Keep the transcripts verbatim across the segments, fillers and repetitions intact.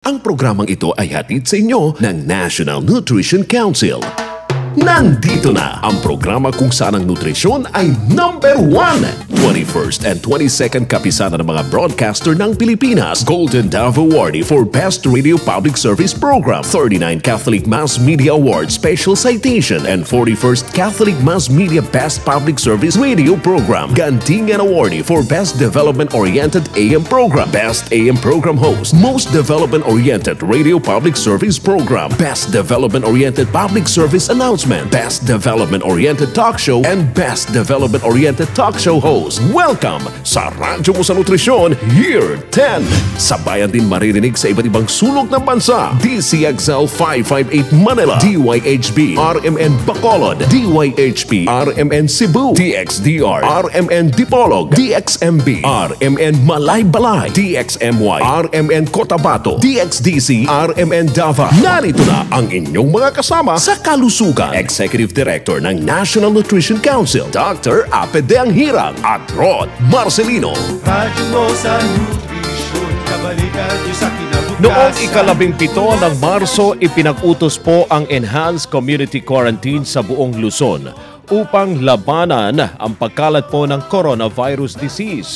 Ang programang ito ay hatid sa inyo ng National Nutrition Council. Nandito na ang programa kung saan ang nutrisyon ay number one. twenty-first and twenty-second kapisanan ng mga broadcaster ng Pilipinas. Golden Dove Awardee for Best Radio Public Service Program. thirty-nine Catholic Mass Media Award Special Citation. And forty-first Catholic Mass Media Best Public Service Radio Program. Gantingan Awardee for Best Development-Oriented A M Program. Best A M Program Host. Most Development-Oriented Radio Public Service Program. Best Development-Oriented Public Service Announcement. Best Development-Oriented Talk Show, and Best Development-Oriented Talk Show Host. Welcome sa Radyo mo sa Nutrisyon, Year ten. Sabayan din maririnig sa iba't ibang sulok ng bansa. D Z X L five fifty-eight Manila, D Y H B, R M N Bacolod, D Y H P, R M N Cebu, D X D R, R M N Dipolog, D X M B, R M N Malaybalay, D X M Y, R M N Cotabato, D X D C, R M N Davao. Narito na ang inyong mga kasama sa kalusugan. Executive Director ng National Nutrition Council, Doctor Ape de Anghirang at Rod Marcelino. Radyo mo sa nutrisyon, kabalikan niyo sa kinabukasan. Noong ikalabing pito ng Marso, ipinag-utos po ang Enhanced Community Quarantine sa buong Luzon upang labanan ang pagkalat po ng coronavirus disease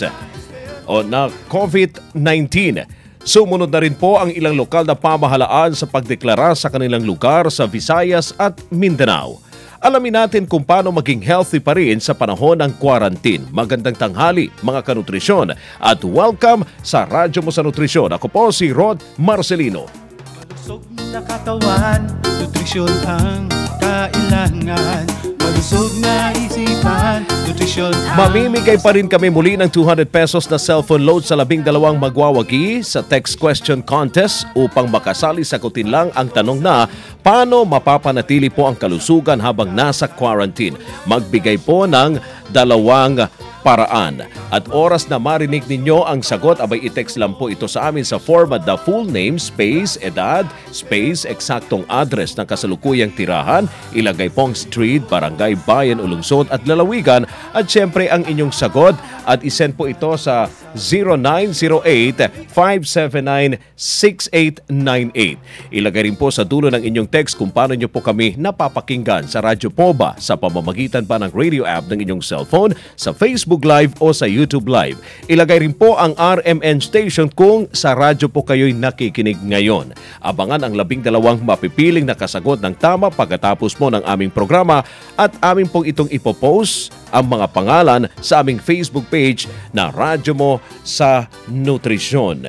o na COVID nineteen. Sumunod na rin po ang ilang lokal na pamahalaan sa pagdeklara sa kanilang lugar sa Visayas at Mindanao. Alamin natin kung paano maging healthy pa rin sa panahon ng quarantine. Magandang tanghali mga kanutrisyon at welcome sa Radyo mo sa Nutrisyon. Ako po si Rod Marcelino. Malusog na katawan, nutrisyon ang kailangan. Malusog na isipan, nutrisyon ang... Mamimigay pa rin kami muli ng two hundred pesos na cellphone load sa labing dalawang magwawagi sa text question contest upang makasali. Sagutin lang ang tanong na paano mapapanatili po ang kalusugan habang nasa quarantine. Magbigay po ng dalawang paraan. At oras na marinig ninyo ang sagot, abay i-text lang po ito sa amin sa format the full name, space, edad, space, eksaktong address ng kasalukuyang tirahan, ilagay pong street, barangay, bayan, ulungsod at lalawigan at syempre ang inyong sagot at isend po ito sa zero nine zero eight, five seven nine, six eight nine eight. Ilagay rin po sa dulo ng inyong text kung paano nyo po kami napapakinggan sa Radyo po ba sa pamamagitan pa ng radio app ng inyong cellphone, sa Facebook Live o sa YouTube Live. Ilagay rin po ang R M N station kung sa radyo po kayo'y nakikinig ngayon. Abangan ang labing dalawang mapipiling na kasagot ng tama pagkatapos mo ng aming programa at amin pong itong ipopost ang mga pangalan sa aming Facebook page na Radyo mo sa Nutrisyon.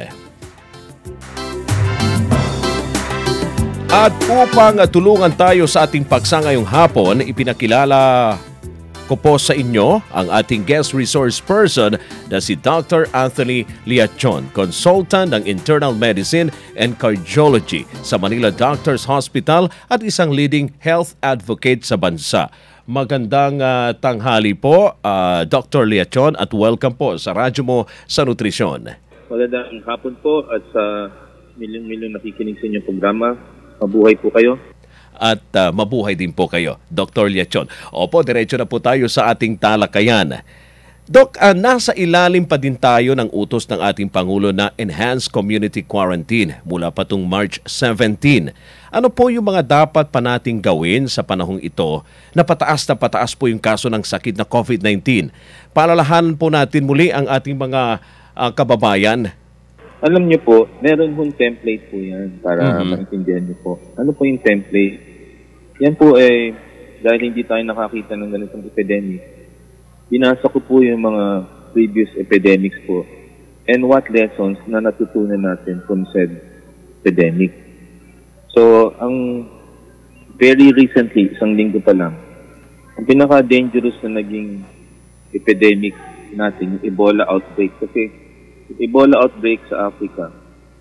At upang tulungan tayo sa ating paksa ngayong hapon, ipinakilala ko po sa inyo ang ating guest resource person na si Doctor Anthony Leachon, consultant ng Internal Medicine and Cardiology sa Manila Doctors Hospital at isang leading health advocate sa bansa. Magandang uh, tanghali po, uh, Doctor Leachon, at welcome po sa Radyo mo sa Nutrisyon. Magandang hapon po at sa milyong-milyong nakikinig sa inyong programa. Mabuhay po kayo. At uh, mabuhay din po kayo, Doctor Leachon. Opo, diretso na po tayo sa ating talakayan. Doc, uh, nasa ilalim pa din tayo ng utos ng ating Pangulo na Enhanced Community Quarantine mula pa tung March seventeenth. Ano po yung mga dapat pa nating gawin sa panahong ito na pataas na pataas po yung kaso ng sakit na COVID nineteen? Palalahanan po natin muli ang ating mga uh, kababayan. Alam niyo po, meron hong template po yan para mm-hmm. maintindihan niyo po. Ano po yung template? Yan po ay, dahil hindi tayo nakakita ng ganitong epidemic, binasa ko po yung mga previous epidemics po and what lessons na natutunan natin from said epidemic. So, ang very recently, isang linggo pa lang, ang pinaka-dangerous na naging epidemic natin, yung Ebola outbreak. Kasi Ebola outbreak sa Africa,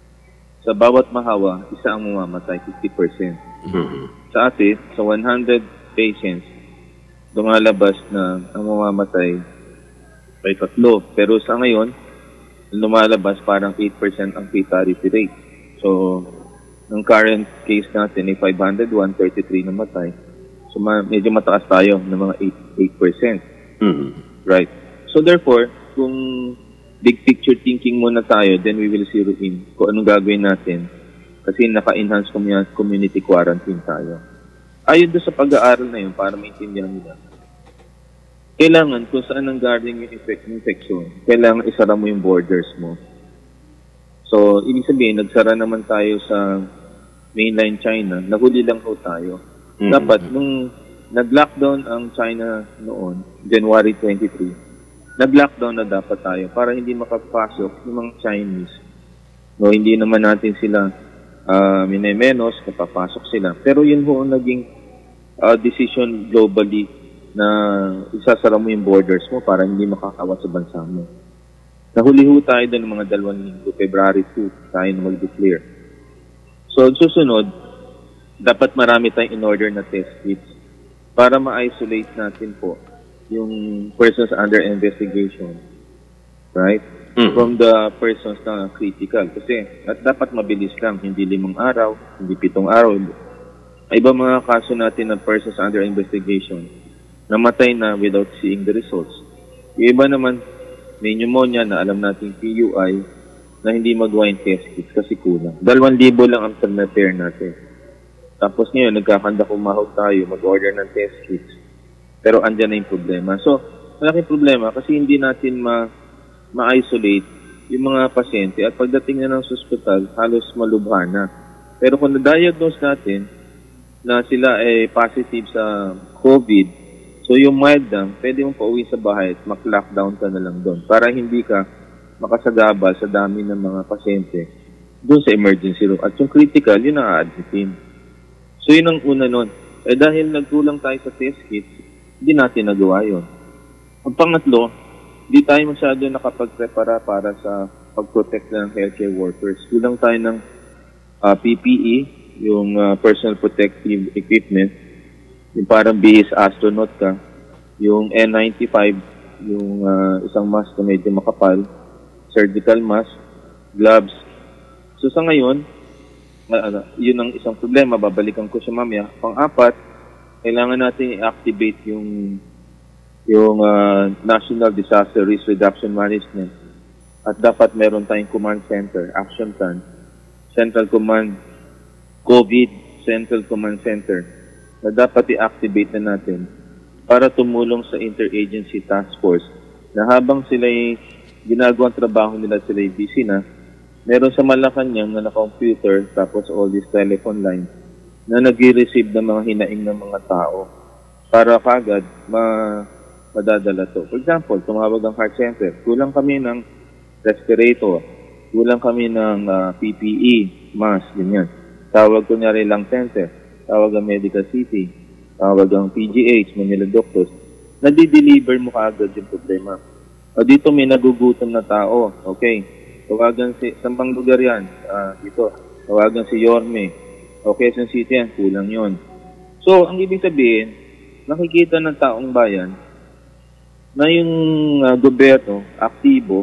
sa bawat mahawa, isa ang mamamatay, fifty percent. Mm-hmm. Sa atin, sa one hundred patients, lumalabas na ang mamamatay ay tatlo. Pero sa ngayon, lumalabas parang eight percent ang fatality rate. So, ng current case natin ay five hundred, one thirty-three namatay. So, ma- medyo mataas tayo ng mga eight percent. Mm-hmm. Right. So, therefore, kung big picture thinking muna tayo, then we will zero in kung anong gagawin natin Kasi naka-enhance community quarantine tayo. Ayon doon sa pag-aaral na yun, para maintindihan nila, kailangan kung saan ang galing yung infection, kailangan isara mo yung borders mo. So, ibig sabihin, nagsara naman tayo sa mainland China, nahuli lang po tayo. Mm-hmm. Dapat, nung nag-lockdown ang China noon, January twenty-three, nag-lockdown na dapat tayo para hindi makapasok yung mga Chinese. No, hindi naman natin sila uh, minemenos, napapasok sila. Pero yun ho ang naging uh, decision globally na isasara mo yung borders mo para hindi makakawat sa bansa mo. Nahuli ho tayo doon ng mga dalawang linggo, February two, tayo na mag-declare. So, susunod, dapat marami tayong in-order na test kits para ma-isolate natin po yung persons under investigation, right? Mm-hmm. From the persons na critical. Kasi at dapat mabilis lang, hindi limang araw, hindi pitong araw. Ay iba mga kaso natin na persons under investigation, namatay na without seeing the results. Yung iba naman, may pneumonia na alam natin P U I na hindi magawa yung test kits kasi kulang. Dalawang libo lang ang repair natin. Tapos ngayon, nagkakanda kumahog tayo, mag-order ng test kits. Pero andyan na yung problema. So, malaking problema kasi hindi natin ma- ma-isolate yung mga pasyente at pagdating na ng hospital, halos malubha na. Pero kung na-diagnose natin na sila ay positive sa COVID, so yung mild lang, pwede mong pauwi sa bahay at mag-lockdown ka na lang doon para hindi ka makasagabal sa dami ng mga pasyente doon sa emergency room. At yung critical, yun ang a-admitin. So yun ang una nun. Eh dahil nagkulang tayo sa test kits, hindi natin nagawa yun. Ang pangatlo, hindi tayo masyado nakapag-prepara para sa pag-protect ng healthcare workers. Kulang tayo ng uh, P P E, yung uh, personal protective equipment, yung parang bihis astronaut ka, yung N ninety-five, yung uh, isang mask na medyo makapal, surgical mask, gloves. So sa ngayon, uh, yun ang isang problema, babalikan ko siya mamaya. Pang-apat, kailangan natin i-activate yung yung uh, National Disaster Risk Reduction Management at dapat meron tayong command center, action plan, Central Command, COVID, Central Command Center na dapat i-activate na natin para tumulong sa interagency task force na habang sila'y ginagawang trabaho nila, sila'y busy na, meron sa Malacanang na na-computer tapos all these telephone lines na nag-receive ng mga hinaing ng mga tao para kagad ma madadala to. For example, tumawag ang heart center, kulang kami ng respirator, kulang kami ng uh, P P E, mask, ganyan. Tawag kunyari lang center, tawag ang Medical City, tawag ang P G H, Manila Doctors, nadi-deliver mo kaagad yung problema. O dito may nagugutom na tao, okay, tawagan si, sampang lugar yan, uh, dito, tawagan si Yorme, okay, Quezon City yan, kulang yon. So, ang ibig sabihin, nakikita ng taong bayan na yung uh, gobyerno aktibo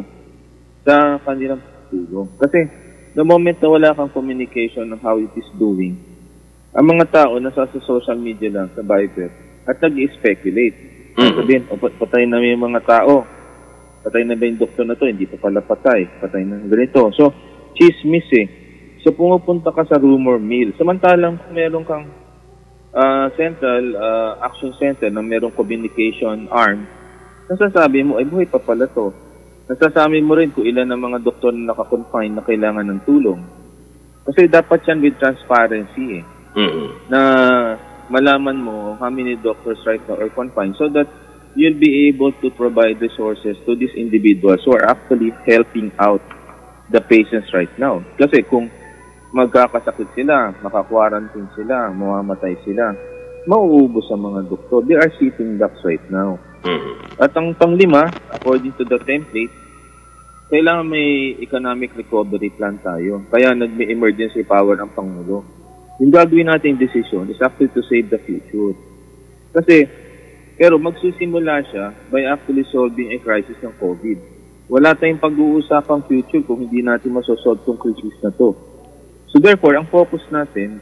sa kanilang tulong. Kasi, the moment na wala kang communication ng how it is doing, ang mga tao nasa sa social media lang, sa Viber, at nag-speculate. Mm-hmm. Sabihin, oh, patay na yung mga tao. Patay na ba yung doktor na to? Hindi pa pala patay. Patay na ganito. So, chismis eh. So, pumupunta ka sa rumor mill. Samantalang kung meron kang uh, central uh, action center na merong communication arm, nasasabi mo, ay buhay pa pala to. Nasasabi mo rin kung ilan ang mga doktor na nakakonfine na kailangan ng tulong. Kasi dapat yan with transparency eh. Mm-hmm. Na malaman mo how many doctors right now are confined so that you'll be able to provide resources to these individuals who are actually helping out the patients right now. Kasi kung magkakasakit sila, maka-quarantine sila, mamamatay sila, mauubos ang mga doktor. They are sitting ducks right now. Mm-hmm. At ang panglima, according to the template, kailangan may economic recovery plan tayo. Kaya nag-may emergency power ang Pangulo. Yung gagawin natin decision is actually to save the future. Kasi, pero magsisimula siya by actually solving a crisis ng COVID. Wala tayong pag-uusapang future kung hindi natin masosolve tong crisis na to. So therefore, ang focus natin,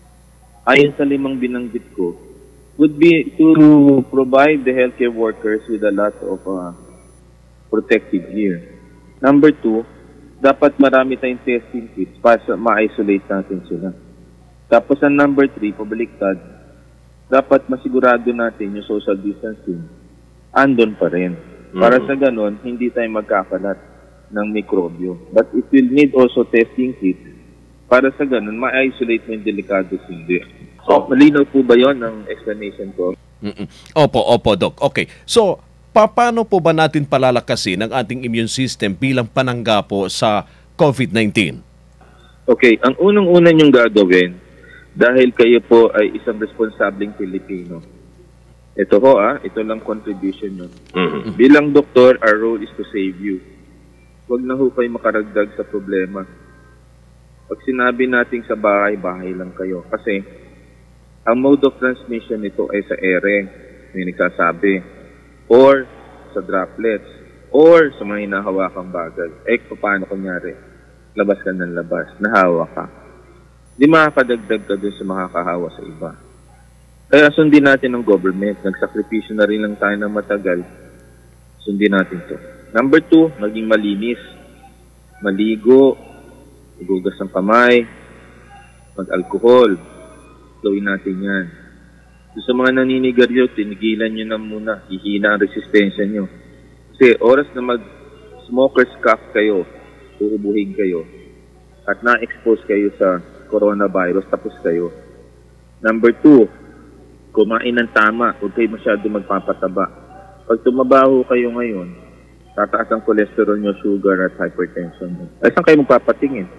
ayon sa limang binanggit ko, would be to provide the healthcare workers with a lot of uh, protective gear. Number two, dapat marami tayong testing kits para ma-isolate natin sila. Tapos ang number three, pabaliktad, dapat masigurado natin yung social distancing andon pa rin. Para sa ganon, hindi tayo magkakalat ng mikrobyo. But it will need also testing kits para sa ganon, ma-isolate mo yung delikado hindi. So, malinaw po ba yon ang explanation ko? Mm-mm. Opo, opo, Doc. Okay. So, pa paano po ba natin palalakasin ang ating immune system bilang panangga po sa COVID nineteen? Okay, ang unang-una niyong gagawin, dahil kayo po ay isang responsableng Pilipino, ito ho ah, ito lang contribution nyo. Mm-hmm. Bilang doktor, our role is to save you. Huwag na ho kayo makaragdag sa problema. Pag sinabi natin sa bahay, bahay lang kayo. Kasi, ang mode of transmission nito ay sa ere, may nagsasabi, or sa droplets, or sa mga hinahawakang bagay. Eh, paano kunyari? Labas ka ng labas, nahawa ka. Di makakadagdag ka dun sa makakahawa sa iba. Kaya sundin natin ng government. Nagsakripisyo na rin lang tayo ng matagal. Sundin natin to. Number two, maging malinis. Maligo, igugas ng kamay, mag-alcohol. Gawin natin yan. So, sa mga naninigarilyo, tinigilan nyo na muna. Hihina ang resistensya nyo. Kasi oras na mag-smoker's cough kayo, uubuhin kayo, at na-expose kayo sa coronavirus, tapos kayo. Number two, kumain ng tama. Huwag kayo masyado magpapataba. Pag tumabaho kayo ngayon, tataas ang cholesterol nyo, sugar at hypertension nyo. Ay, saan kayo magpapatingin?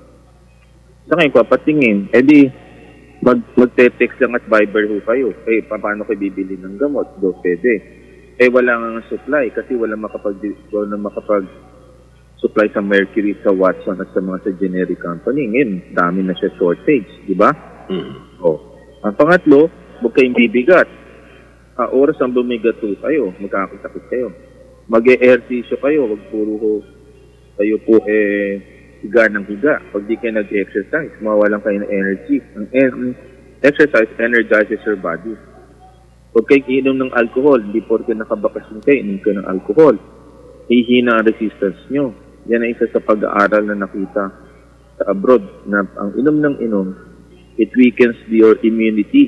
Saan kayo magpapatingin? E di, mag magte-text lang at Viber ho kayo. Eh, paano kayo bibili ng gamot? Do, pwede. Eh, wala nga supply kasi wala makapag, wala makapag supply sa Mercury, sa Watson at sa mga sa generic company. Ngayon, dami na siya shortage, di ba? Mm. Oh. Ang pangatlo, huwag kayong bibigat. Ah, oras ang bumigat po kayo, magkakasakit kayo. Mag-e-ehersisyo kayo, huwag puro ho, kayo po eh, higa ng higa. Pag di kayo nag-exercise, mawalan kayo ng energy. Ang en exercise energizes your body. Huwag kayong inom ng alcohol, hindi porke nakabakasyon kayo, inom kayo ng alcohol. Hihina ang resistance nyo. Yan ay isa sa pag-aaral na nakita sa abroad na ang inom ng inom, it weakens your immunity.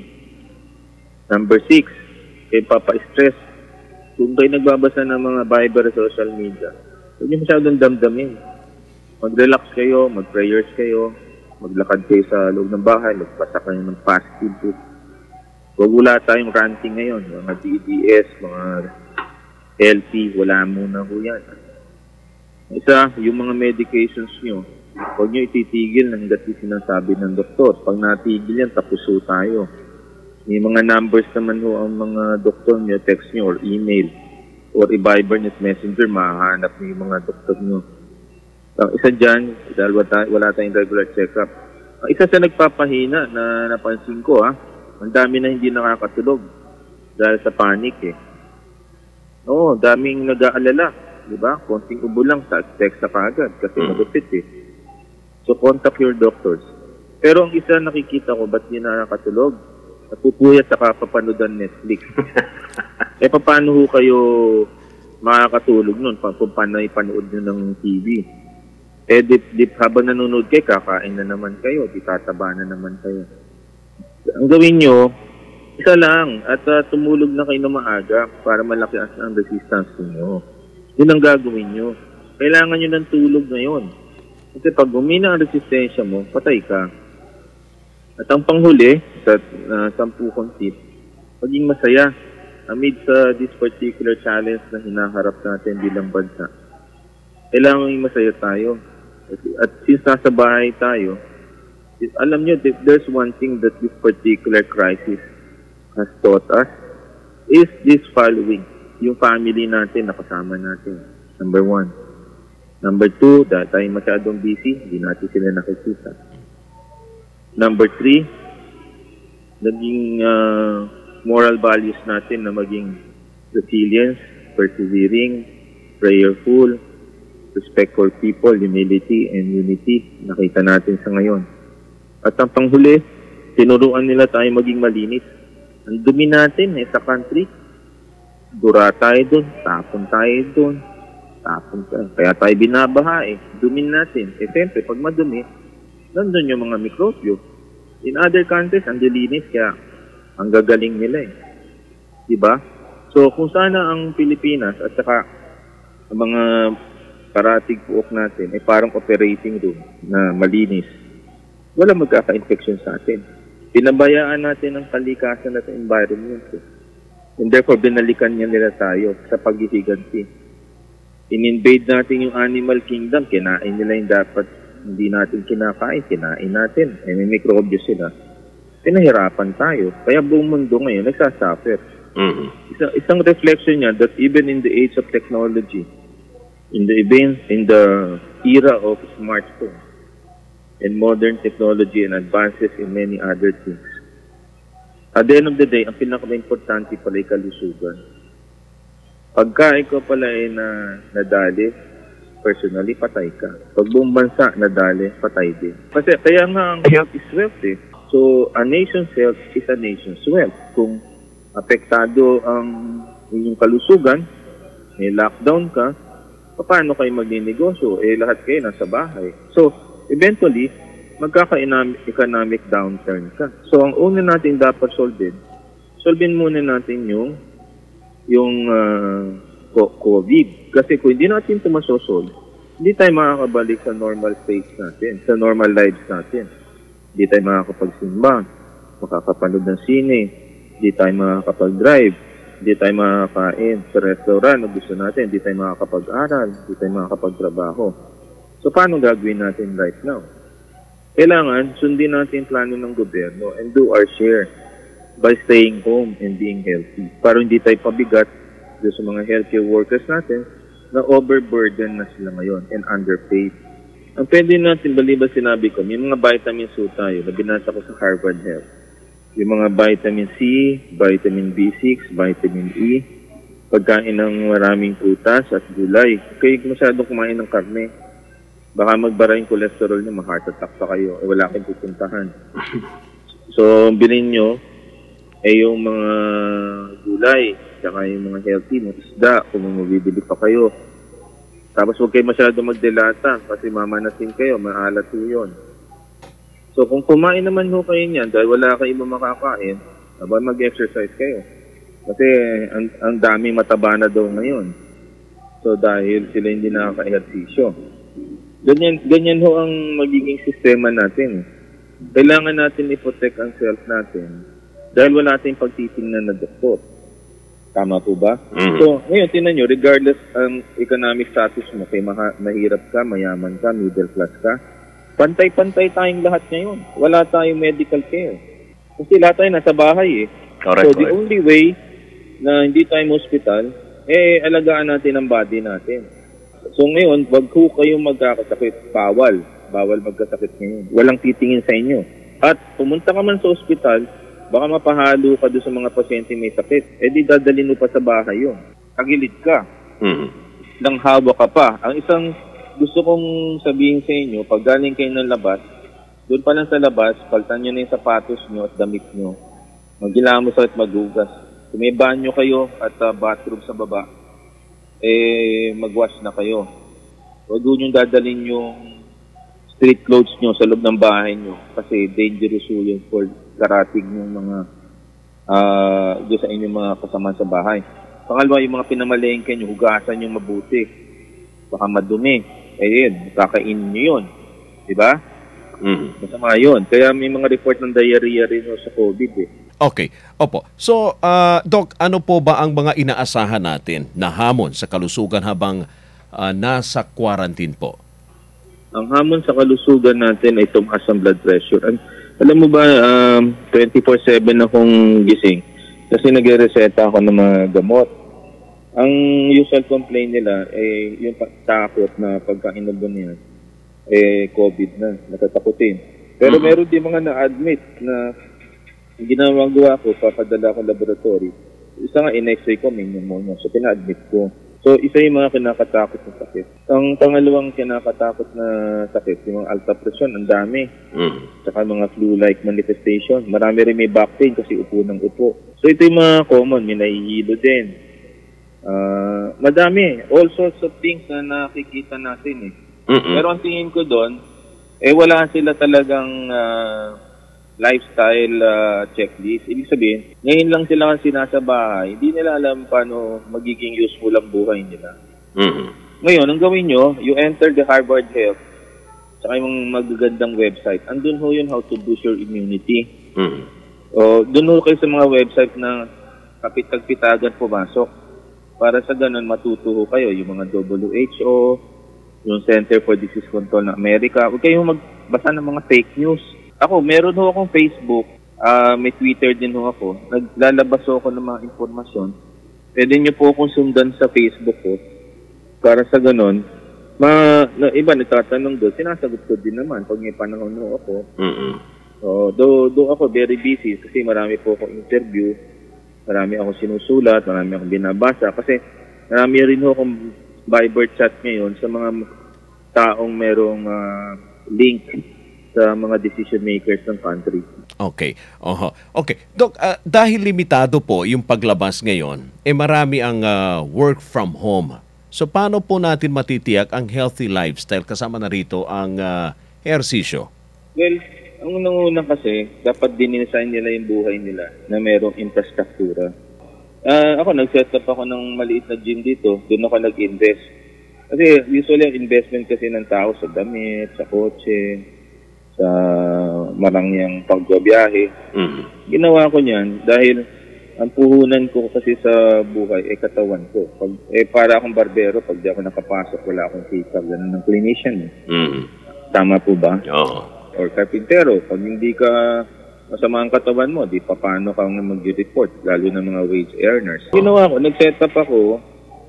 Number six, kayo papa-stress. Kung kayo nagbabasa ng mga Viber sa social media, huwag niyo masyadong damdamin. Mag-relax kayo, mag-prayers kayo, maglakad kayo sa loob ng bahay, magbasa kayo ng positive book. Huwag wala tayong ranting ngayon. Mga D D S, mga L P, wala muna ho yan. Isa, yung mga medications nyo, huwag nyo ititigil hanggat yung sinasabi ng doktor. Pag natigil yan, tapos ho tayo. May mga numbers naman ho ang mga doktor nyo, text nyo or email or i-Viber nyo at messenger, mahahanap nyo yung mga doktor nyo. Ang isa dyan, dahil wala tayong regular check-up. Ang isa sa nagpapahina na napansin ko, ha, ang dami na hindi nakakatulog dahil sa panic eh. Oo, daming nag-aalala, di ba? Konting ubo lang, text sa kagad kasi magupit eh. So, contact your doctors. Pero ang isa nakikita ko, ba't hindi nakakatulog? Napupuyat sa kapapanood ng Netflix. Eh, paano ho kayo makakatulog nun kung paano ipanood nyo ng T V? Eh, dip, dip, habang nanonood kayo, kakain na naman kayo, di tataba na naman kayo. Ang gawin nyo, isa lang, at uh, tumulog na kayo na maaga para malaki ang resistance nyo. Yun ang gagawin nyo. Kailangan nyo ng tulog ngayon. Kasi pag humina ang resistensya mo, patay ka. At ang panghuli, sa uh, sampu kong tip, maging masaya amid sa this particular challenge na hinaharap natin bilang bansa. Kailangan maging masaya tayo. At, at since nasa bahay tayo, alam nyo, there's one thing that this particular crisis has taught us is this following. Yung family natin, nakasama natin. Number one. Number two, dahil tayo masyadong busy, hindi natin sila nakikita. Number three, naging uh, moral values natin na maging resilience, persevering, prayerful, respect for people, humility, and unity. Nakita natin sa ngayon. At ang panghuli, tinuruan nila tayo maging malinis. Ang dumi natin eh, sa country, dura tayo dun, tapon tayo dun. tapon ka. Kaya tayo binabaha eh. Dumin natin. Eh, siyempre, pag madumi, nandun yung mga mikrobyo. In other countries, ang dilinis, kaya ang gagaling nila eh. Diba? So, kung sana ang Pilipinas at saka ang mga parating puok natin ay parang operating room na malinis, wala magkaka-infection sa atin. Pinabayaan natin ang kalikasan at environment. And therefore, binalikan niya nila tayo sa paghihiganti. In-invade natin yung animal kingdom, kinain nila yung dapat hindi natin kinakain, kinain natin. Eh, may mikrobyo sila. Pinahirapan tayo. Kaya buong mundo ngayon, nagsasuffer. Mm-hmm. Isang, isang reflection niya that even in the age of technology, in the event, in the era of smartphone, and modern technology and advances in many other things. At the end of the day, ang pinaka-importante pala ay kalusugan. Pagka ikaw pala ay na, nadali, personally, patay ka. Pag buong bansa nadali, patay din. Kasi kaya nga ang health is wealth eh. So, a nation's health is a nation's wealth. Kung apektado ang inyong kalusugan, may lockdown ka, paano kayo magninegosyo? Eh, lahat kayo nasa bahay. So, eventually, magkaka-economic downturn ka. So, ang una natin dapat solvin, solvin muna natin yung yung uh, COVID. Kasi kung hindi natin ito masosolve, hindi tayo makakabalik sa normal stage natin, sa normal lives natin. Hindi tayo makakapagsimba, makakapanood ng sine, hindi tayo makakapag-drive, hindi tayo makakain sa restaurant na gusto natin, hindi tayo makakapag-aral, hindi tayo makakapagtrabaho. So, paano gagawin natin right now? Kailangan sundin natin plano ng gobyerno and do our share by staying home and being healthy. Para hindi tayo pabigat doon sa mga healthcare workers natin na overburden na sila ngayon and underpaid. Ang pwede natin, baliba sinabi ko, may mga vitamins po tayo na binasa ko sa Harvard Health. Yung mga vitamin C, vitamin B six, vitamin E, pagkain ng maraming prutas at gulay. Kaya masyadong kumain ng karne. Baka magbara yung cholesterol nyo, ma-heart attack pa kayo. Eh, wala kayong pupuntahan. So, bilhin nyo, eh yung mga gulay, saka yung mga healthy, mga isda, kung mabibili pa kayo. Tapos huwag kayo masyado magdelata, kasi mamanasin kayo, maalat po yun. So, kung kumain naman ho kayo niyan, dahil wala kayo iba makakain, aba mag-exercise kayo. Kasi ang, ang dami mataba na daw ngayon. So, dahil sila hindi nakaka-ehersisyo. Ganyan, ganyan ho ang magiging sistema natin. Kailangan natin i-protect ang self natin dahil wala tayong pagtitingnan na doktor. Tama po ba? Mm-hmm. So, ngayon, tinan nyo, regardless ang economic status mo, kay maha, mahirap ka, mayaman ka, middle class ka, pantay-pantay tayong lahat ngayon. Wala tayong medical care. Kasi lahat tayo nasa bahay eh. Correct, so, the right. only way na hindi tayo hospital, eh, alagaan natin ang body natin. So ngayon, wag ho kayong magkakasakit. Bawal. Bawal magkasakit ngayon. Walang titingin sa inyo. At pumunta ka man sa ospital, baka mapahalo ka doon sa mga pasyente may sakit. Eh di dadalhin mo pa sa bahay yun. Tagilid ka. Mm-hmm. Nang hawa ka pa. Ang isang gusto kong sabihin sa inyo, pag galing kayo ng labas, doon pa lang sa labas, paltan nyo na yung sapatos nyo at damit nyo. Magilamos at magugas. Kung may banyo kayo at uh, bathroom sa baba, eh, mag-wash na kayo. Huwag nyo dadalhin yung street clothes nyo sa loob ng bahay nyo kasi dangerous yun for karating yung mga uh, doon sa inyong mga kasama sa bahay. Pangalawa, yung mga pinamalengke nyo, hugasan nyo mabuti. Baka madumi. Eh yun, kakainin nyo yun. Diba? Mm. Masama yun. Kaya may mga report ng diarrhea rin sa COVID eh. Okay. Opo. So, uh, Doc, ano po ba ang mga inaasahan natin na hamon sa kalusugan habang uh, nasa quarantine po? Ang hamon sa kalusugan natin ay tumaas ang blood pressure. And, alam mo ba, um, twenty-four seven akong gising kasi nagre-reseta ako ng mga gamot. Ang usual complaint nila ay yung takot na pagka-inubo niya, eh, COVID na, natatakutin. Pero mm-hmm. meron din mga na-admit na yung ginagawa ko, papadala ko laboratory. Isa nga, in-x-ray ko, may pneumonia. So, pina-admit ko. So, isa yung mga kinakatakot na sakit. Ang pangalawang kinakatakot na sakit, yung mga alta presyon, ang dami. Mm. Saka mga flu-like manifestation. Marami rin may back pain kasi upo ng upo. So, ito yung mga common. May nahihilo din. Ah, madami. All sorts of things na nakikita natin eh. Mm-mm. Pero ang tingin ko doon, eh wala sila talagang ah, lifestyle ah, checklist. Ibig sabihin, ngayon lang sila kasi nasa bahay, hindi nila alam paano magiging useful ang buhay nila. Mm-mm. Ngayon, ang gawin nyo, you enter the Harvard Health, saka yung magagandang website. Andun ho yun how to boost your immunity. Mm-mm. O, dun ho kayo sa mga website na kapitag-pitagan pumasok. Para sa ganun, matuto ho kayo. Yung mga W H O, yung Center for Disease Control ng Amerika. Huwag kayong magbasa ng mga fake news. Ako, meron ho akong Facebook. Uh, may Twitter din ho ako. Naglalabas ho ako ng mga informasyon. Pwede nyo po akong sundan sa Facebook ko. Para sa ganun, ma, na, iba nagtatanong doon, sinasagot ko din naman pag may panahon ho ako. Mm-mm. So, do, do ako very busy kasi marami po akong interview, marami akong sinusulat, marami akong binabasa kasi marami rin ho akong Viber chat ngayon sa mga taong merong uh, link sa mga decision makers ng country. Okay. Oho. Okay. Doc, ah, dahil limitado po yung paglabas ngayon, eh marami ang ah, work from home. So paano po natin matitiyak ang healthy lifestyle kasama na rito ang uh, ehersisyo? Well, ang unang-unang kasi, dapat din-design nila yung buhay nila na merong infrastruktura. Uh, ako, nag-set up ako ng maliit na gym dito. Doon ako nag-invest. Kasi usually ang investment kasi ng tao sa damit, sa kotse, sa marangyang pagbabiyahe. Mm-hmm. Ginawa ko niyan dahil ang puhunan ko kasi sa buhay ay katawan ko. Pag, eh, para akong barbero, pag di ako nakapasok, wala akong kita. Ganun ng clinician. Mm-hmm. Tama po ba? Oo. Or carpintero, pag hindi ka masama ang katawan mo, di pa paano ka mag-report, lalo ng mga wage earners. Ginawa ko, nag-set up ako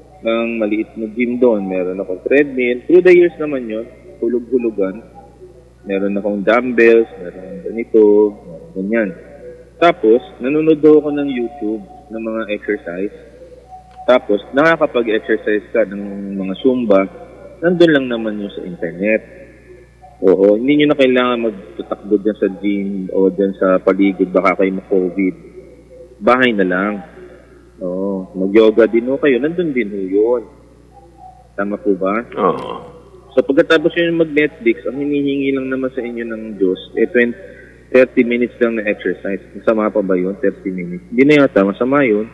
ng maliit na gym doon. Meron akong treadmill. Through the years naman yun, hulog-hulugan. Meron akong dumbbells, meron akong ganito, meron ganyan. Tapos, nanonood ako ng YouTube ng mga exercise. Tapos, nakakapag-exercise ka ng mga Zumba, nandun lang naman yun sa internet. Oo, hindi nyo na kailangan magtutakbo dyan sa gym o dyan sa paligid, baka kayo ma-COVID. Bahay na lang. Oo, mag-yoga din ho kayo, nandun din ho yun. Tama po ba? Oo. So, pagkatapos yun mag-Netflix, ang hinihingi lang naman sa inyo ng Diyos, eh, twenty, thirty minutes lang na exercise. Masama pa ba yun? thirty minutes. Hindi na yata, masama yun.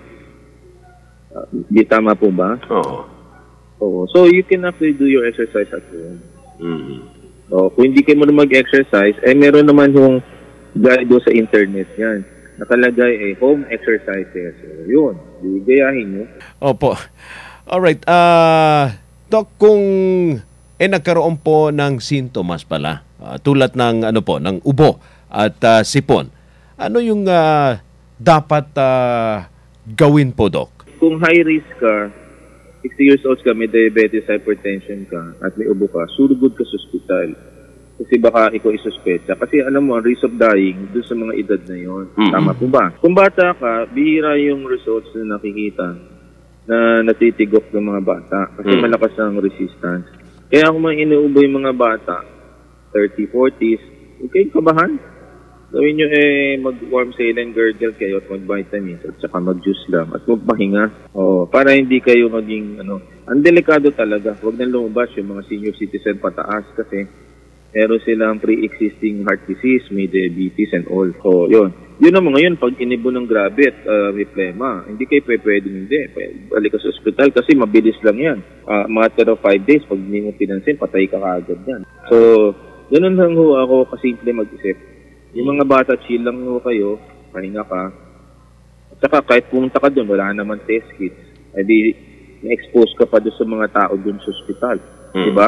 Uh, di tama po ba? Oo. Oo. So, you can actually do your exercise at home. Mm-hmm. So, kung hindi kayo mo na mag-exercise, eh meron naman yung guide do sa internet yan. Nakalagay eh, home exercises. So, yun. Gayahin nyo. Opo. Alright. Uh, Doc, kung eh, nagkaroon po ng sintomas pala, uh, tulad ng, ano po, ng ubo at uh, sipon, ano yung uh, dapat uh, gawin po, Doc? Kung high risk ka, sixty years old ka, may diabetes, hypertension ka, at may ubo ka, surugod ka sa ospital. Kasi baka ikaw isuspecha. Kasi alam mo, risk of dying, dun sa mga edad na yun. Mm-hmm. Tama po ba? Kung bata ka, bihira yung results na nakikita na natitigok ng mga bata. Kasi mm-hmm. malakas ang resistance. Kaya kung mga inuubo yung mga bata, thirty, forties, huwag kayong kabahan. Gawin nyo eh, mag-warm saline gargle kayo at mag-vitamins at saka mag-juice lang at magpahinga. O, para hindi kayo maging, ano, ang delikado talaga. Huwag na lumabas yung mga senior citizen pataas kasi meron silang pre-existing heart disease, may diabetes and all. So, yun. Yun naman ngayon, pag inibo ng grabe at uh, may plema, hindi kayo pwedeng hindi. Balik ka sa ospital kasi mabilis lang yan. Uh, matter of five days, pag hindi mo pinansin, patay ka kaagad yan. So, ganun lang ho ako kasimple mag-isip. Yung mga bata, chill lang ho kayo, pahinga ka. At saka kahit pumunta ka doon, wala naman test kits. Eh di, na-expose ka pa doon sa mga tao doon sa ospital. Mm. Diba?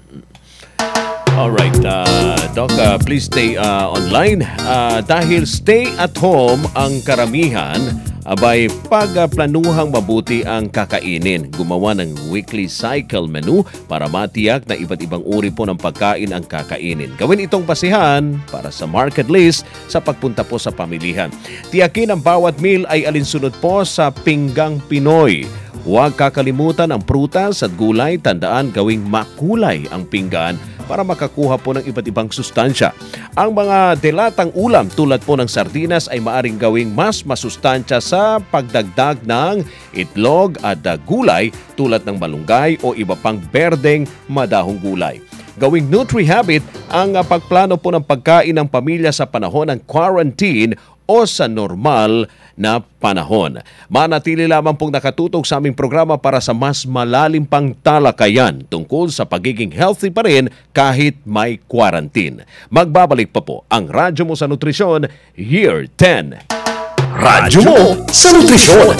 Alright, uh, Doc, uh, please stay uh, online. Uh, dahil stay at home ang karamihan, abay pagplanuhang mabuti ang kakainin. Gumawa ng weekly cycle menu para matiyak na iba't ibang uri po ng pagkain ang kakainin. Gawin itong basihan para sa market list sa pagpunta po sa pamilihan. Tiyakin ang bawat meal ay alinsunod po sa pinggang Pinoy. Huwag kakalimutan ang prutas at gulay. Tandaan gawing makulay ang pinggan para makakuha po ng iba't ibang sustansya. Ang mga delatang ulam tulad po ng sardinas ay maaring gawing mas masustansya sa pagdagdag ng itlog at uh, gulay tulad ng malunggay o iba pang berdeng madahong gulay. Gawing nutri-habit ang uh, pagplano po ng pagkain ng pamilya sa panahon ng quarantine o sa normal na panahon. Manatili lamang pong nakatutok sa aming programa para sa mas malalim pang talakayan tungkol sa pagiging healthy pa rin kahit may quarantine. Magbabalik pa po ang Radyo mo sa Nutrisyon, Year ten. Radyo mo sa Nutrisyon.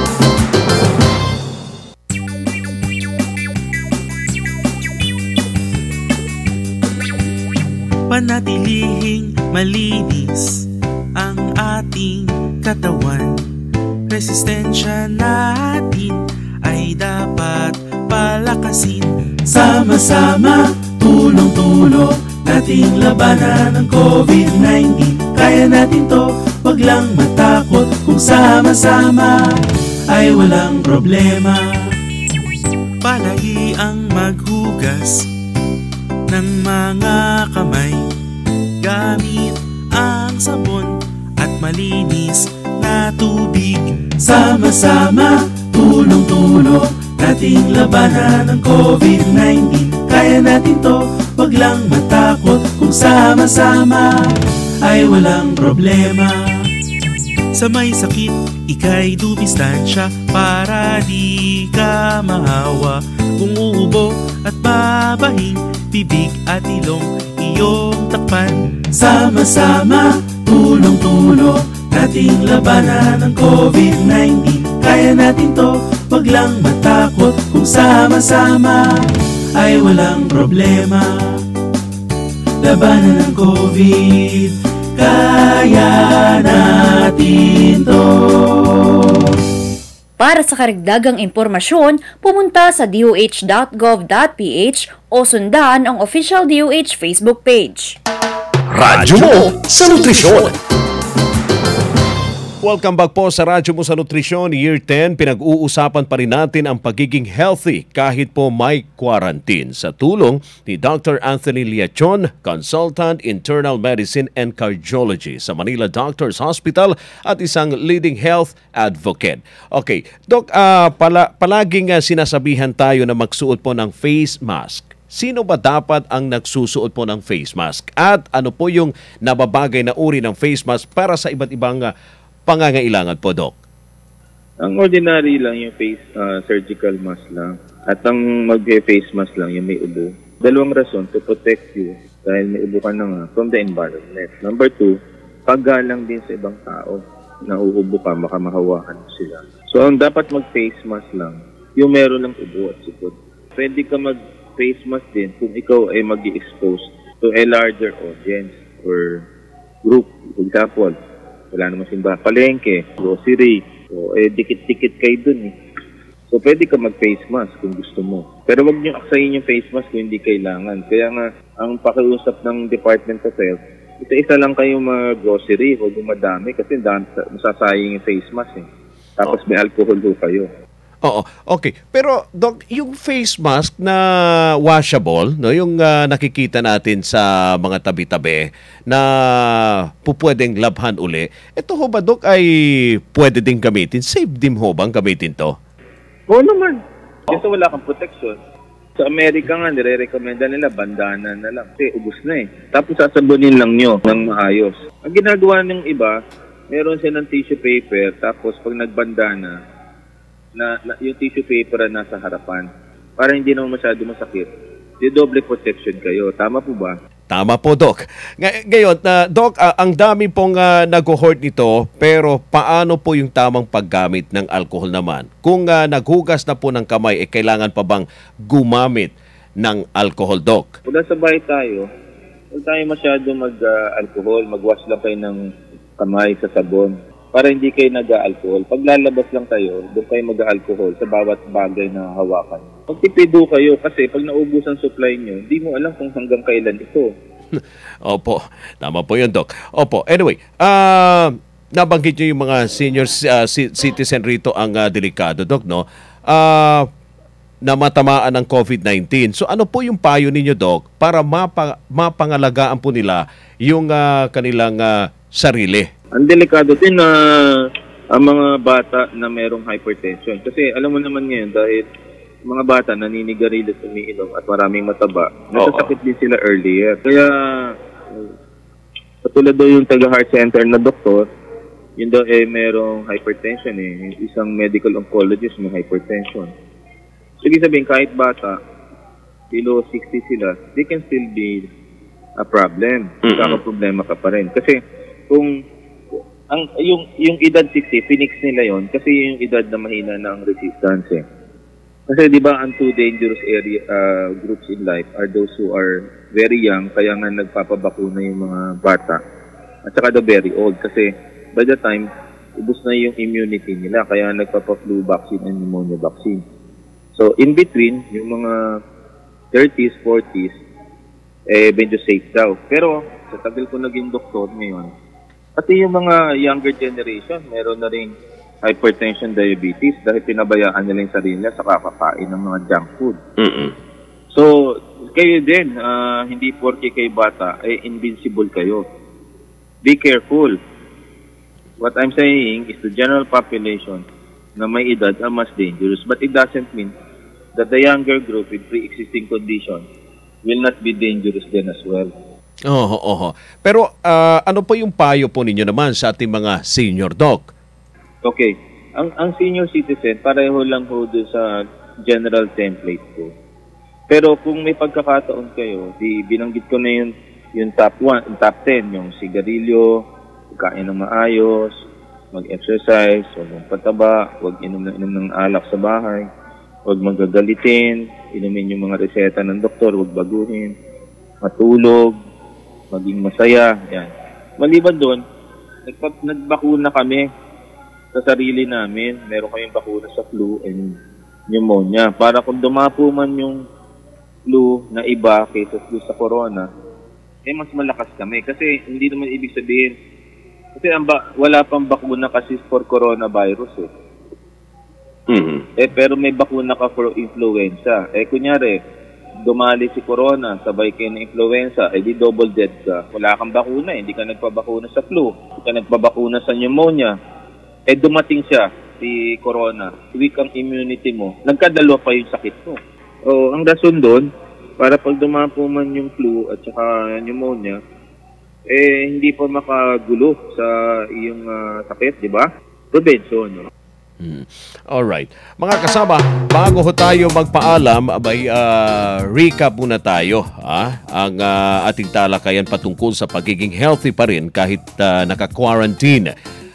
Panatilihing malinis ang ating katawan. Resistensya natin ay dapat palakasin. Sama-sama, tulong-tulong, nating labanan ng COVID nineteen. Kaya natin to, wag lang matakot. Kung sama-sama ay walang problema. Palagi ang maghugas ng mga kamay gamit ang sabon at malinis na tubig. Sama-sama, tulong-tulong, nating labanan ng COVID nineteen. Kaya natin to, wag lang matakot. Kung sama-sama ay walang problema. Sa may sakit, ika'y dumistansya para di ka mahawa. Kung uubo at babahing, bibig at ilong iyong takpan. Sama-sama, tulong-tulong, nating labanan ng COVID nineteen. Kaya natin to, wag lang matakot. Kung sama-sama ay walang problema. Labanan ng COVID, kaya natin to. Para sa karagdagang impormasyon, pumunta sa d o h dot gov dot p h o sundan ang official D O H Facebook page. Radyo mo sa Nutrisyon. Welcome back po sa Radyo mo sa Nutrisyon, Year ten. Pinag-uusapan pa rin natin ang pagiging healthy kahit po may quarantine. Sa tulong ni Doctor Anthony Leachon, Consultant Internal Medicine and Cardiology sa Manila Doctors Hospital at isang leading health advocate. Okay, Doc, uh, pala, palaging uh, sinasabihan tayo na magsuot po ng face mask. Sino ba dapat ang nagsusuot po ng face mask? At ano po yung nababagay na uri ng face mask para sa iba't ibang uh, pangangailangan po, Doc? Ang ordinary lang yung face uh, surgical mask lang. At ang mag-face mask lang yung may ubo. Dalawang rason to protect you dahil may ubo ka na nga from the environment. Number two, paggalang din sa ibang tao na uubo ka, makamahawakan sila. So ang dapat mag-face mask lang, yung meron ng ubo at sipot. Pwede ka mag-face mask din kung ikaw ay mag-i-expose to a larger audience or group. For example, wala naman simbahan, palengke, grocery, so, eh, dikit-dikit kayo dun eh. So, pwede ka mag-face mask kung gusto mo. Pero wag niyo aksayin yung face mask kung hindi kailangan. Kaya nga, ang pakiusap ng Department of Health, isa-isa lang kayo mag-grocery, huwag yung madami, kasi masasayang yung face mask eh. Tapos may alcohol do kayo. Oo, okay. Pero Doc, yung face mask na washable, no, yung uh, nakikita natin sa mga tabi-tabi na pupwedeng labhan uli, ito ho ba, Doc, ay pwede ding gamitin? Safe din ho bang gamitin to? Oo naman. Kasi wala kang protection. Sa Amerika nga, nire-recommenda nila bandana na lang. Kasi ubus na eh. Tapos sasabunin lang nyo ng maayos. Ang ginagawa ng iba, meron silang tissue paper, tapos pag nagbandana, Na, na yung tissue paper na nasa harapan para hindi naman masyado masakit. Di double protection kayo. Tama po ba? Tama po, Doc. Ngay- ngayon, uh, Doc, uh, ang dami pong uh, nag-hoard nito, pero paano po yung tamang paggamit ng alcohol naman? Kung uh, naghugas na po ng kamay, eh, kailangan pa bang gumamit ng alcohol, Doc? Kung nasa bahay tayo, huwag tayo masyado mag-alcohol. Mag-wash lang kayo ng kamay sa sabon. Para hindi kayo nag-alcohol. Pag lalabas lang kayo, doon kayo mag-alcohol sa bawat bagay na hawakan. Magtipido kayo kasi pag naubos ang supply nyo, hindi mo alam kung hanggang kailan ito. Opo, tama po yun, Doc. Opo, anyway, uh, nabanggit nyo yung mga senior uh, citizen rito ang uh, delikado, Doc, no? Uh, na matamaan ng COVID nineteen. So ano po yung payo ninyo, Doc, para mapa, mapangalagaan po nila yung uh, kanilang uh, sarili? Ang delikado din na uh, ang mga bata na merong hypertension. Kasi alam mo naman ngayon, dahil mga bata naninigarilyo at umiinom at maraming mataba, nasasakit din sila earlier. Kaya katulad daw yung taga-heart center na doktor, yun daw eh merong hypertension eh. Isang medical oncologist may hypertension. So, ibig sabihin, kahit bata, below sixty sila, they can still be a problem. Mm-hmm. Kaka-problema ka pa rin. Kasi kung ang yung yung edad sixty, pinix nila yon kasi yung edad na mahina na ang resistance eh. Kasi di ba ang two dangerous area uh, groups in life are those who are very young, kaya nga nagpapabakuna yung mga bata. At saka the very old kasi by the time ubos na yung immunity nila, kaya nagpapa-flu vaccine and pneumonia vaccine. So in between, yung mga thirties, forties, eh medyo safe daw. Pero sa tagal ko naging doktor ngayon, pati yung mga younger generation, meron na rin hypertension, diabetes dahil pinabayaan nila yung sarili nila sa kakakain ng mga junk food. Mm-hmm. So, kayo din, uh, hindi porke kay bata, ay invincible kayo. Be careful. What I'm saying is the general population na may edad are mas dangerous, but it doesn't mean that the younger group with pre-existing condition will not be dangerous then as well. Oo, oo. Pero uh, ano po yung payo po ninyo naman sa ating mga senior doc? Okay. Ang ang senior citizen, pareho lang po doon sa general template ko. Pero kung may pagkakataon kayo, di binanggit ko na yun, yung top one, yung top ten, yung sigarilyo, kain ng maayos, mag-exercise, huwag mong pataba, huwag inom na inom ng alak sa bahay, huwag magagalitin, inumin yung mga reseta ng doktor, huwag baguhin, matulog, maging masaya, yan. Maliban doon, nagpa- nagbakuna kami sa sarili namin. Meron kaming bakuna sa flu and pneumonia. Para kung dumapo man yung flu na iba kaysa flu sa corona, eh mas malakas kami. Kasi hindi naman ibig sabihin, kasi ang ba- wala pang bakuna kasi for coronavirus eh. Mm-hmm. Eh pero may bakuna ka for influenza. Eh kunyari, dumali si corona, sabay kayo ng influenza, eh di double dead ka. Wala kang bakuna, eh. Hindi ka nagpabakuna sa flu, hindi ka nagpabakuna sa pneumonia. Eh dumating siya, si corona, weak ang immunity mo, nagkadalawa pa yung sakit mo. O, ang rason doon, para pag dumapo man yung flu at saka pneumonia, eh hindi pa makagulo sa iyong uh, sakit, di ba? Prevention, no? Hmm. Alright. Mga kasama, bago ho tayo magpaalam, may uh, recap muna tayo. Ah? Ang uh, ating talakayan patungkol sa pagiging healthy pa rin kahit uh, naka-quarantine.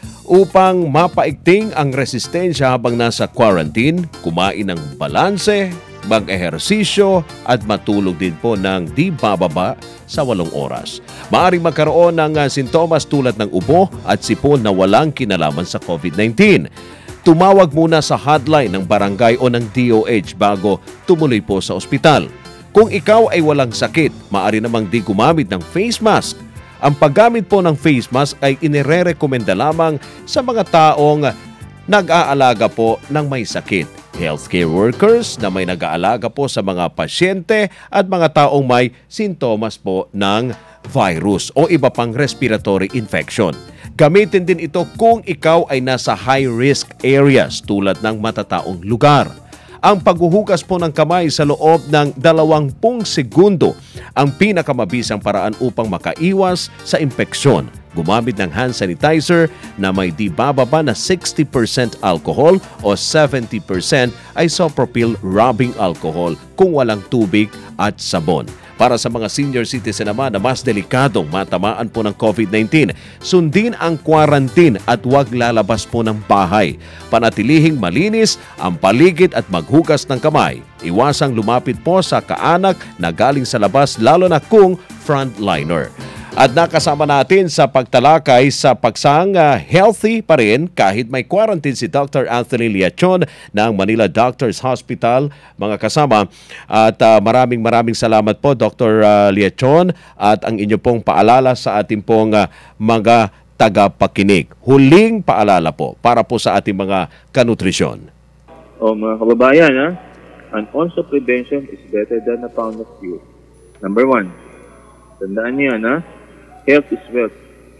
Upang mapaigting ang resistensya habang nasa quarantine, kumain ng balanse, mag-ehersisyo at matulog din po ng di bababa sa walong oras. Maaring magkaroon ng uh, sintomas tulad ng ubo at sipon na walang kinalaman sa COVID nineteen. Tumawag muna sa hotline ng barangay o ng D O H bago tumuloy po sa ospital. Kung ikaw ay walang sakit, maaari namang di gumamit ng face mask. Ang paggamit po ng face mask ay inirerekomenda lamang sa mga taong nag-aalaga po ng may sakit. Healthcare workers na may nag-aalaga po sa mga pasyente at mga taong may sintomas po ng virus o iba pang respiratory infection. Gamitin din ito kung ikaw ay nasa high-risk areas tulad ng matataong lugar. Ang paghuhugas po ng kamay sa loob ng dalawampung segundo ang pinakamabisang paraan upang makaiwas sa impeksyon. Gumamit ng hand sanitizer na may di bababa na sixty percent alcohol o seventy percent isopropyl rubbing alcohol kung walang tubig at sabon. Para sa mga senior citizen naman na mas delikadong matamaan po ng COVID nineteen, sundin ang quarantine at huwag lalabas po ng bahay. Panatilihing malinis ang paligid at maghugas ng kamay. Iwasang lumapit po sa kaanak na galing sa labas lalo na kung frontliner. At nakasama natin sa pagtalakay sa paksang uh, healthy pa rin kahit may quarantine si Doctor Anthony Leachon ng Manila Doctors Hospital, mga kasama. At uh, maraming maraming salamat po Doctor Uh, Leachon at ang inyo pong paalala sa ating pong uh, mga tagapakinig. Huling paalala po para po sa ating mga kanutrisyon. O mga kababayan, ha? and also prevention is better than a pound of cure. Number one, tandaan niyo yan, ha? Health is wealth.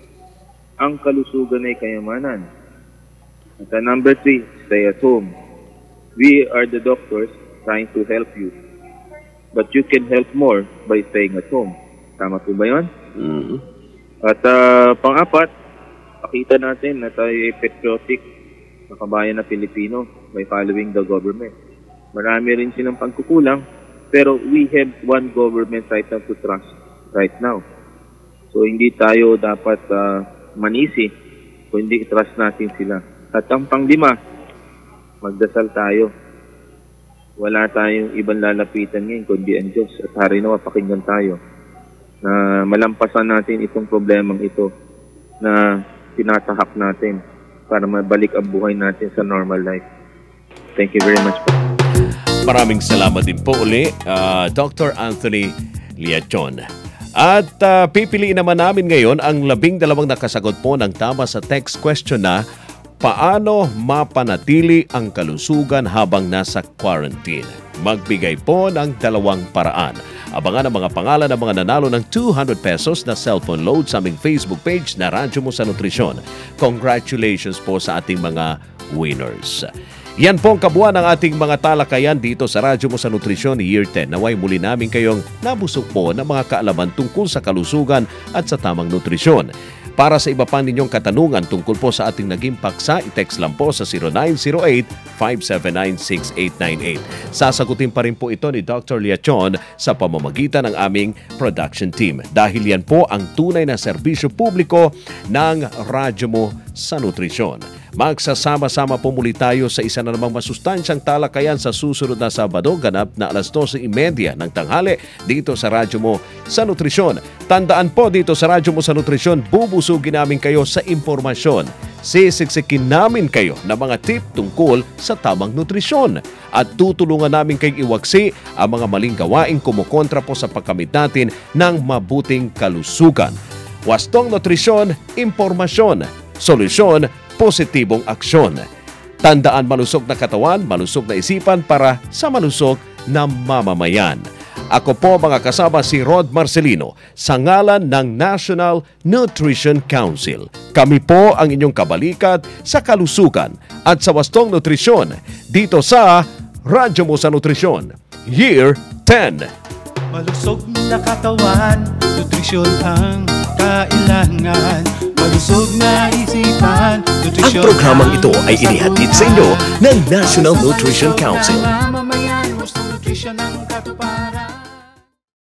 Ang kalusugan ay kayamanan. At uh, number three, stay at home. We are the doctors trying to help you. But you can help more by staying at home. Tama po ba yun? Mm-hmm. At uh, pang-apat, pakita natin na tayo ay patriotic na kabayan na Pilipino by following the government. Marami rin silang pagkukulang, pero we have one government right now to trust right now. So hindi tayo dapat uh, manisi kung hindi trust natin sila. At ang panglima, magdasal tayo. Wala tayong ibang lalapitan ngayon kundi ang Diyos. At hari na mapakinggan tayo na malampasan natin itong problemang ito na tinatahak natin para mabalik ang buhay natin sa normal life. Thank you very much po. Maraming salamat din po uli, uh, Doctor Anthony Leachon. At uh, pipiliin naman namin ngayon ang labing dalawang nakasagot po ng tama sa text question na paano mapanatili ang kalusugan habang nasa quarantine? Magbigay po ng dalawang paraan. Abangan ang mga pangalan ng mga nanalo ng two hundred pesos na cellphone load sa aming Facebook page na Radyo Mo sa Nutrisyon. Congratulations po sa ating mga winners. Yan po ang kabuuan ng ating mga talakayan dito sa Radyo Mo sa Nutrisyon Year ten. Naway muli namin kayong nabusog po ng mga kaalaman tungkol sa kalusugan at sa tamang nutrisyon. Para sa iba pa ninyong katanungan tungkol po sa ating naging paksa, i-text lang po sa zero nine zero eight, five seven nine, six eight nine eight. Sasagutin pa rin po ito ni Doctor Leachon sa pamamagitan ng aming production team. Dahil yan po ang tunay na serbisyo publiko ng Radyo Mo sa Nutrisyon. Magsasama-sama po muli tayo sa isa na namang masustansyang talakayan sa susunod na Sabado, ganap na alas dose thirty ng tanghali dito sa Radyo Mo sa Nutrisyon. Tandaan po dito sa Radyo Mo sa Nutrisyon, bubusugin namin kayo sa impormasyon. Sisiksikin namin kayo ng mga tip tungkol sa tamang nutrisyon at tutulungan namin kayong iwaksi ang mga maling gawaing kumukontra po sa pagkamit natin ng mabuting kalusugan. Wastong nutrisyon, impormasyon, solusyon, positibong aksyon. Tandaan, malusog na katawan, malusog na isipan para sa malusog na mamamayan. Ako po mga kasama si Rod Marcelino sa ngalan ng National Nutrition Council. Kami po ang inyong kabalikat sa kalusugan at sa wastong nutrisyon dito sa Radyo Mo sa Nutrisyon, Year ten. Malusog na katawan, nutrisyon ang kailangan. Malusog na isipan, Ang nutrisyon programang ito ay inihatid sa inyo ng National Nutrition Council.